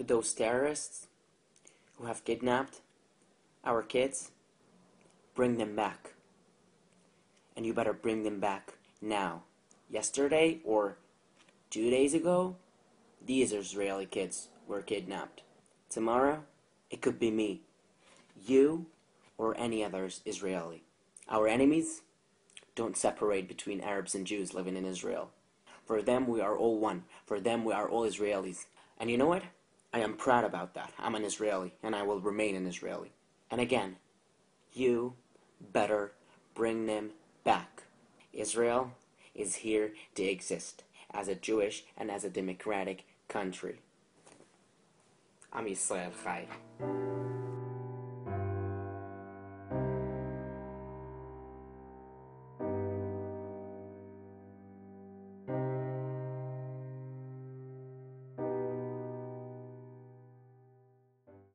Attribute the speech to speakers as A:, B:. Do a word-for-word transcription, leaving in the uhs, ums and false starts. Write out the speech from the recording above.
A: to those terrorists who have kidnapped our kids, bring them back. And you better bring them back now. Yesterday or two days ago, these Israeli kids were kidnapped. Tomorrow, it could be me, you, or any other Israeli. Our enemies don't separate between Arabs and Jews living in Israel. For them, we are all one. For them, we are all Israelis. And you know what? I am proud about that. I'm an Israeli, and I will remain an Israeli. And again, you better bring them back. Israel is here to exist as a Jewish and as a democratic country. Am Yisrael Chai.